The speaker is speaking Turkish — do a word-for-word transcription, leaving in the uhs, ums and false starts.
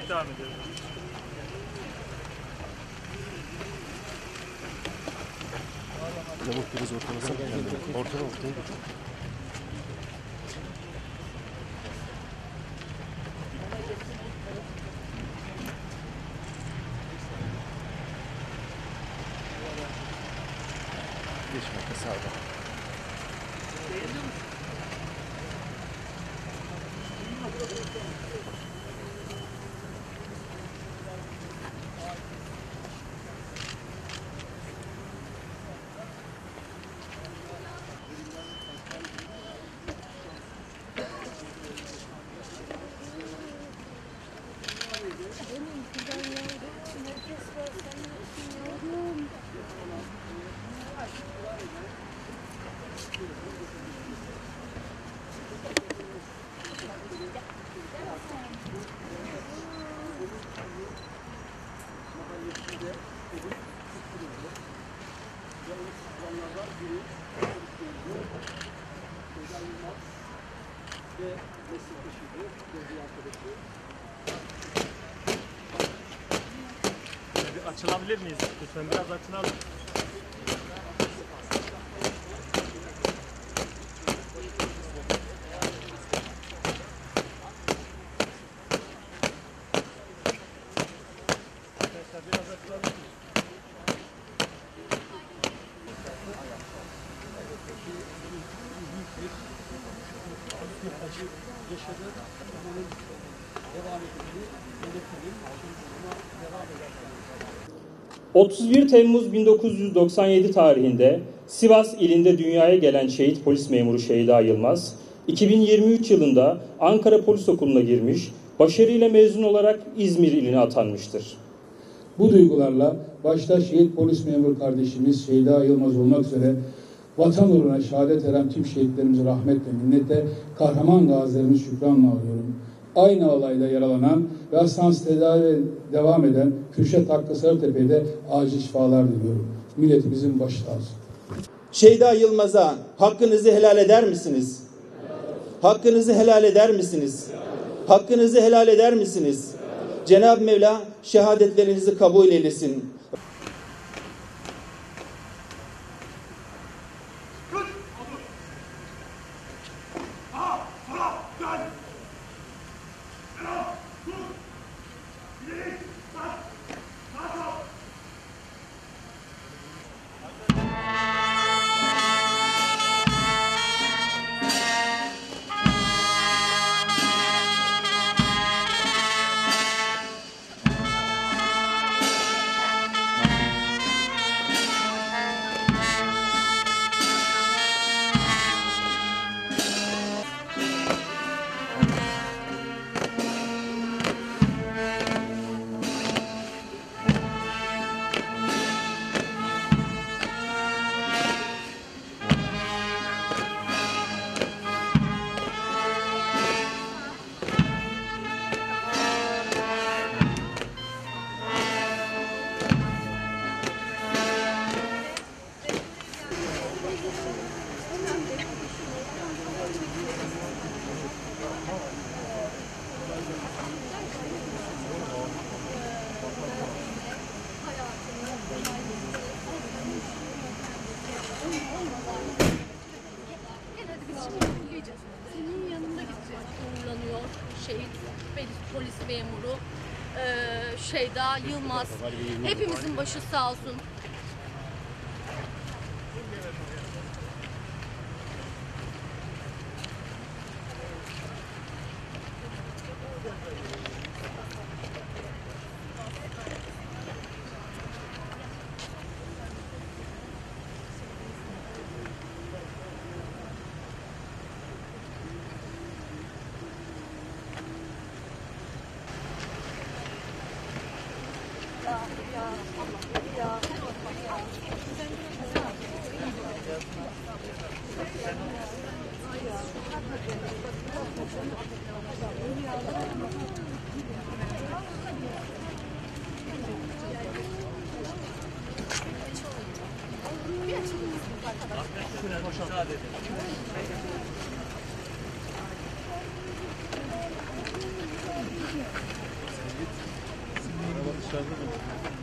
devam ediyoruz. Lavuk biraz ortalasana kendini. Ortala ortaya. beş metre sağda. Bir açılabilir miyiz? Lütfen biraz açılalım. Arkadaşlar biraz açılabilir miyiz? otuz bir Temmuz bin dokuz yüz doksan yedi tarihinde Sivas ilinde dünyaya gelen şehit polis memuru Şeyda Yılmaz, iki bin yirmi üç yılında Ankara Polis Okulu'na girmiş, başarıyla mezun olarak İzmir iline atanmıştır. Bu duygularla başta şehit polis memuru kardeşimiz Şeyda Yılmaz olmak üzere vatan uğruna şehadet eren tüm şehitlerimizi rahmetle, minnetle, kahraman gazilerimizi şükranla anıyorum. Aynı olayda yaralanan ve hastanesi tedavi devam eden Kürşat Hakkı Sarıtepe'ye de acil şifalar diliyorum. Milletimizin başı sağ olsun. Şeyda Yılmaz'a hakkınızı helal eder misiniz? Hakkınızı helal eder misiniz? Hakkınızı helal eder misiniz? Cenab-ı Mevla şehadetlerinizi kabul eylesin. Senin yanında gideceğiz. Uğurlanıyor şehit polis memuru ee, Şeyda Yılmaz. Hepimizin başı sağ olsun. Müsaade edin. Dışarıda mı?